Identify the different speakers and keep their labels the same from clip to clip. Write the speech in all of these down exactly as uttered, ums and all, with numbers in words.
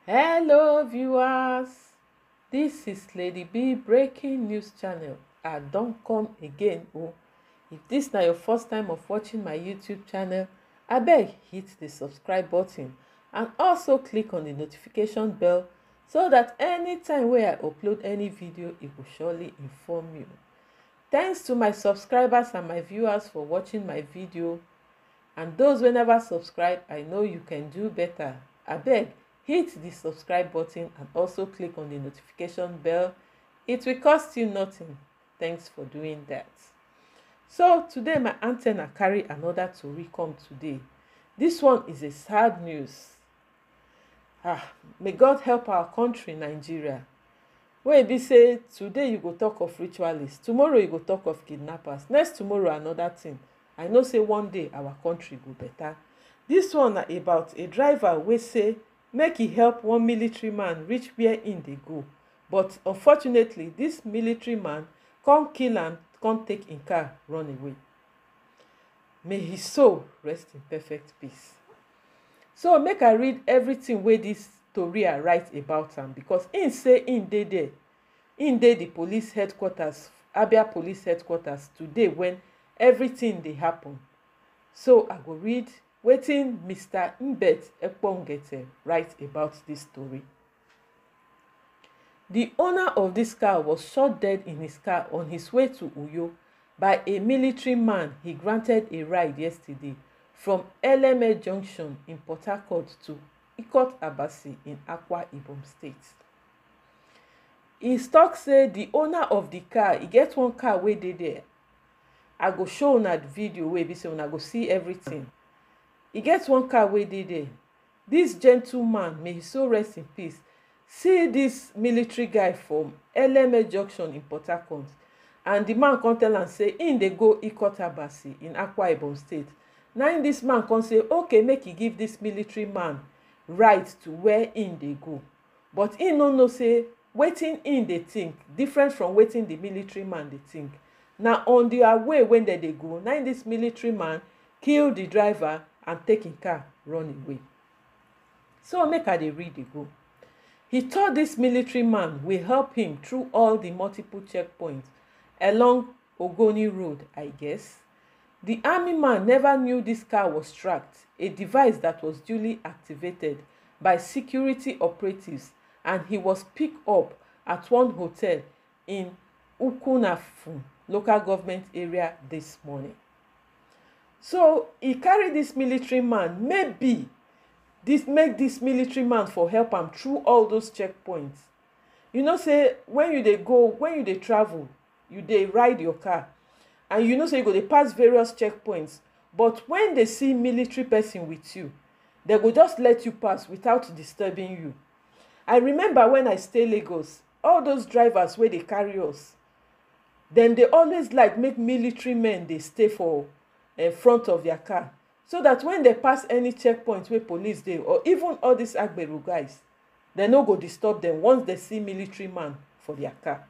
Speaker 1: Hello viewers, this is Lady B breaking news channel. I don come again oh. If this na your first time of watching my YouTube channel, abeg hit the subscribe button and also click on the notification bell so that anytime wey I upload any video, it will surely inform you. Thanks to my subscribers and my viewers for watching my video, and those wey never subscribe, I know you can do better. Abeg hit the subscribe button and also click on the notification bell. It will cost you nothing. Thanks for doing that. So today my antenna carry another tori come today. This one is a sad news. Ah, may God help our country, Nigeria. Wey be say today you go talk of ritualists, tomorrow you go talk of kidnappers, next tomorrow another thing. I know say one day our country go better. This one na about a driver wey say make e help one military man reach where im dey go, but unfortunately this military man come kill am, come take im car run away. May his soul rest in perfect peace. So make I read everything wey this tori write about am, because im say im dey there, im dey the police headquarters, Abia police headquarters today when everything dey happen. So I go read wetin Mister Mbet Ekpongete write about this story. The owner of this car was shot dead in his car on his way to Uyo by a military man he granted a ride yesterday from Eleme Junction in Port Harcourt to Ikot Abasi in Akwa Ibom State. He tok say the owner of the car, e get one car wey dey there. I go show una the video wey be say una go see everything. E get one car wey dey there. This gentleman, may he so rest in peace, see this military guy from Eleme Junction in Port Harcourt, and the man come tell am say im dey go Ikot Abasi in Akwa Ibom State. Na im this man come say okay make he give this military man ride to where im dey go, but im no know say wetin im dey think different from wetin the military man dey think. Na on their way when dem dey go, na im this military man kill the driver and take im car run away. So make I dey read dey go. He thought this military man will help him through all the multiple checkpoints along Ogoni Road, I guess. The army man never knew this car was tracked, a device that was duly activated by security operatives, and he was picked up at one hotel in Ukunafu local government area this morning. So he carried this military man, maybe this make this military man for help am through all those checkpoints. You know say when you dey go, when you dey travel, you dey ride your car, and you know say you go dey pass various checkpoints, but when they see military person with you, they go just let you pass without disturbing you. I remember when I stay Lagos, all those drivers wey dey carry us, then they always like make military men dey stay for uh, front of their car, so that when they pass any checkpoint wey police dey, or even all these agberu guys, they no go disturb them once they see military man for their car.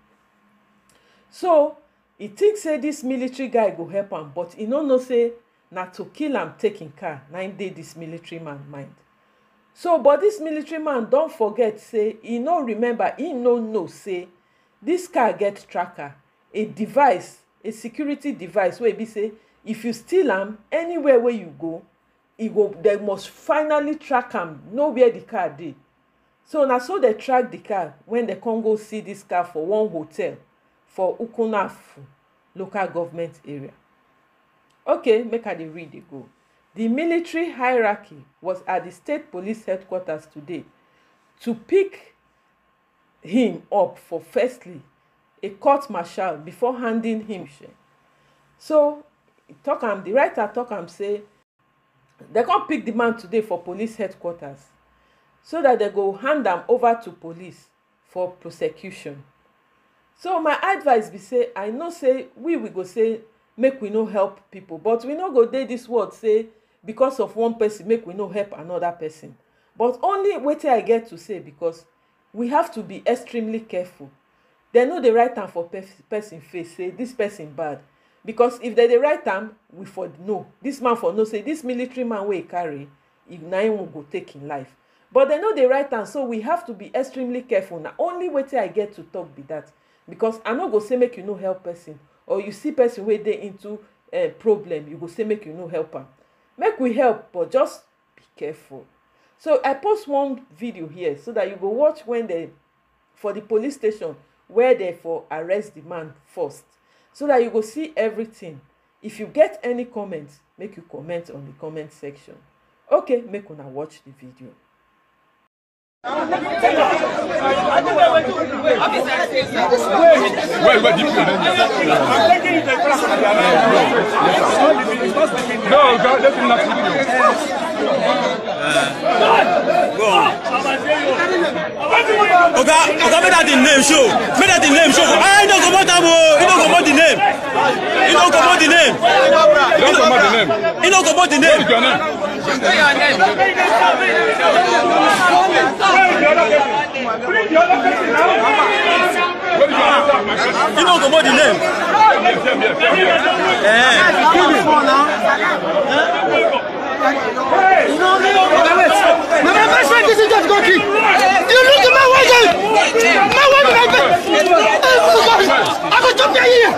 Speaker 1: So he think say this military guy go help am, but he no know say na to kill am take im car na im dey this military man mind. So but this military man don forget say he no remember, he no know say this car get tracker, a device, a security device wey be say if you steal am, anywhere where you go, e go, they must finally track am, know where the car dey. So na so they track the car when they come go see this car for one hotel for Ukunafu local government area. Okay, make I dey read dey go. The military hierarchy was at the state police headquarters today to pick him up for firstly a court martial before handing him. So talk am, the writer talk am say they come pick the man today for police headquarters so that they go hand am over to police for prosecution. So my advice be say, I know say we we go say make we no help people, but we no go dey this word say because of one person make we no help another person. But only wetin I get to say, because we have to be extremely careful. They know the right time for pe person face say this person bad, because if they dey write am, we for know this man for know say this military man wey he carry, if na him go take him life. but they know the right am, so we have to be extremely careful. Na only wetin I get to talk be that, because I no go say make you no help person, or you see person wey dey into uh, problem, you go say make you no help am. Make we help, but just be careful. So I post one video here so that you go watch when they for the police station where they for arrest the man first, so that you go see everything. If you get any comments, make you comment on the comment section. Okay, make una watch the video.
Speaker 2: Wait, wait, deep no, God, let him not video.
Speaker 3: Oga, Oga, make that the name show. Make that the name show. I don't come out that way. You don't come out the name. You don't come out the name.
Speaker 2: You don't come out the name.
Speaker 3: You don't come out the name.
Speaker 2: What's your name?
Speaker 4: Say your name.
Speaker 2: Bring the other person now.
Speaker 3: You don't come out the name. Eh.
Speaker 5: You know, my best friend is just go keep. You look at my wife. My wife is my best. I go jump here.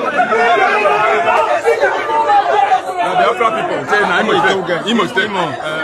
Speaker 2: The Afro people say, "I'm a Imo State."